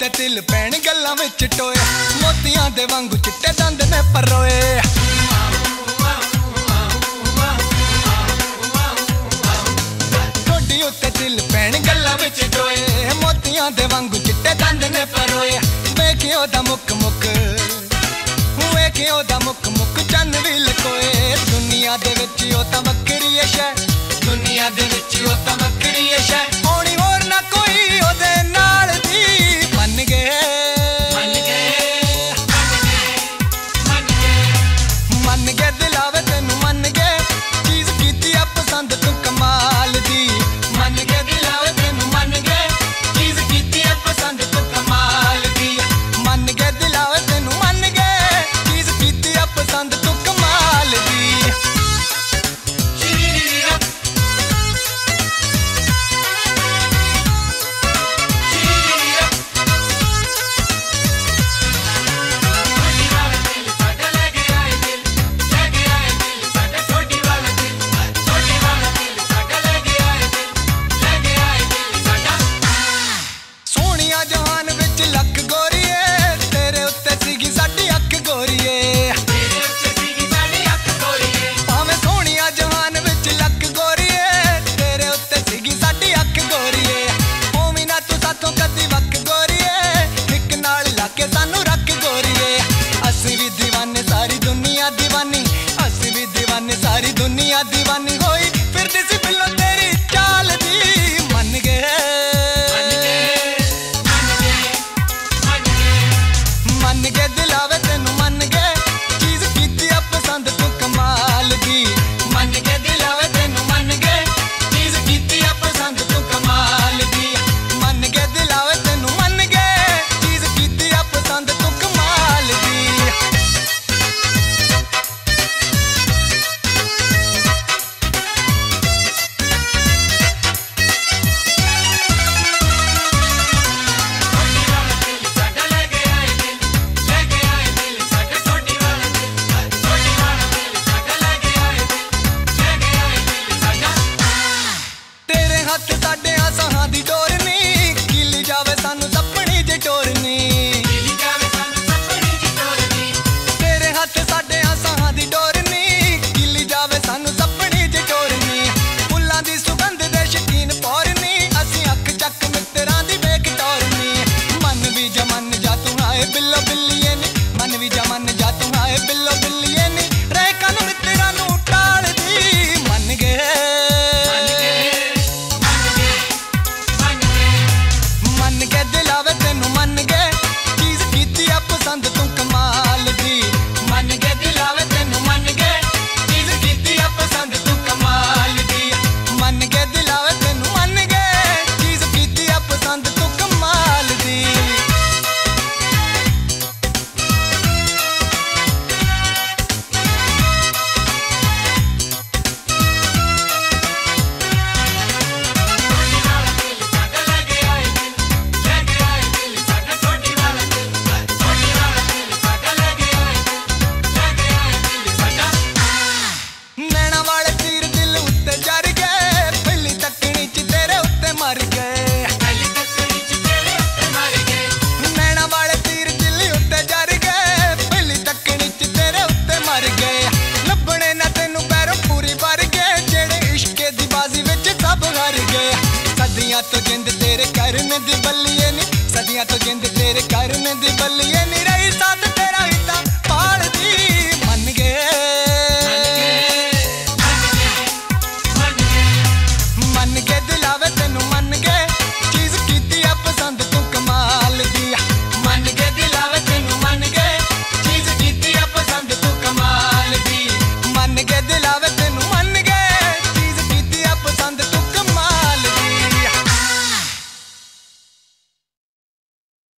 तिल पैण गल्लां विच टोए, मोतियां दे वांगू चिट्टे दंद ने परोए। ठोडी उत्ते तिल पैण गल्लां विच टोए, मोतियां दे वांगू चिट्टे दंद ने परोए। वेखे ओदा मुक मुक, वेखे ओदा मुक मुक चन्न भी लकोए। दुनिया दे विच ओ तां वक्करी ऐ शै, दुनिया दे विच ओ तां वक्करी ऐ शै। होनी होर ना कोई ओदे नाल दी, मन गए मन गए मन गए मन गए दिलावे तैनू मन गए, चीज कीती आ पसंद तू कमाल दी। मन गए दिलावे तैनू मन गए, चीज कीती आ पसंद तू कमाल दी। मन गए दिलावे तैनू मन गए, चीज कीती आ पसंद तू कमाल दी। जहान विच लख गोरीए, तेरे उत्ते सीगी साडी अख गोरीए। भावें सोहणिया जहान विच लख गोरीए, तेरे उत्ते सीगी साडी अख गोरीए। होवी ना तू साथों कदी वक गोरीए, इक नाल लाके सानू रख गोरीए। असीं भी दीवाने सारी दुनिया दीवानी, असीं भी दीवाने सारी दुनिया दीवानी। होई फिरदी सी बिल्लो तेरी चाल दी, मन गए मन गए दिलावे तैनू मन गए, चीज कीती आ पसंद तू कमाल दी। मन गए दिलावे तैनू मन गए, चीज कीती आ पसंद तू कमाल दी। मन गए दिलावे तैनू मन गए, चीज कीती आ पसंद तू कमाल दी। हथ साडे आसां दी डोर नी, किली जावे सानू सपनी जे टोर नी। तेरे हथ साडे आसां दी डोर नी, किली जावे सानू सपनी जे टोर नी। फुल्लां दी सुगंध दे शकीन पौर नी, असीं अख चक मित्तरां दी वेख टोर नी। मन भी जमन जा तू आए बिल्लो बिल्लिए नी, मन भी जमन जा तू आए बिल्लो बिल्लिए नी। रह कन मित्तरां नू टाल दी, मन गए मन गए दिलावे तैनू मन गए, चीज कीती आ पसंद तू कमाल दी। मन गए दिलावे तैनू मन गए, चीज कीती आ पसंद तू कमाल दी। मन गए दिलावे तैनू मन गए, चीज कीती आ पसंद तू कमाल दी। नैना वाले तीर दिल उत्ते जर गए, पहली तकनी च तेरे उत्ते मर गए। नैना वाले तीर दिल उत्ते जर गए, पहली तकनी च तेरे उत्ते मर गए। लभने ना तैनू पैरों पूरी भर गए, जेड़े इश्के दी बाजी विच सब हार गए। सदियां तो जिंद तेरे करने दी बल्लिए नी, सदियां तो जिंद तेरे करने दी बल्लिए नी। रही साथ तेरा हिता पाल दी, मन गए मन गए दिलावे